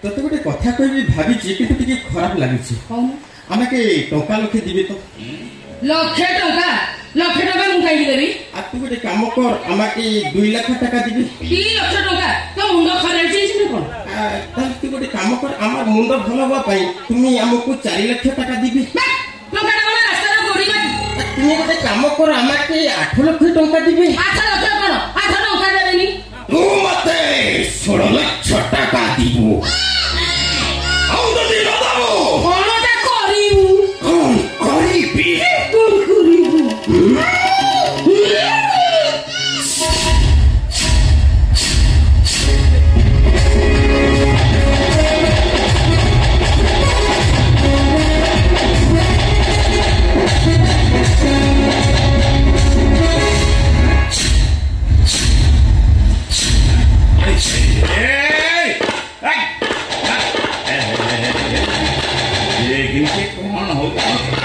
तोते गोटे कथा कहबी भाभी कि टिके खराब लागी आमे के टंका लखे दिबे तो लक्षे टंका मु काई देबी आ तू गोटे काम कर आमा के 2 लाख टका दिबे 2 लाख टंका तो मुंड खराब छी न कोन ताल तू गोटे काम कर आमा मुंड भल होबा पई तुमी हमको 4 लाख टका दिबे टंका कोन रास्ता रो गोड़ी बाकी तुमी गोटे काम कर आमा के 8 लाख टंका दिबे 8 लाख कोन 8 टंका देबेनी तू मते 16 लाख टका दिबो आउ जदी न दाओ कोनटा करिबू कोन करिबी कोन करिबू कौन होगा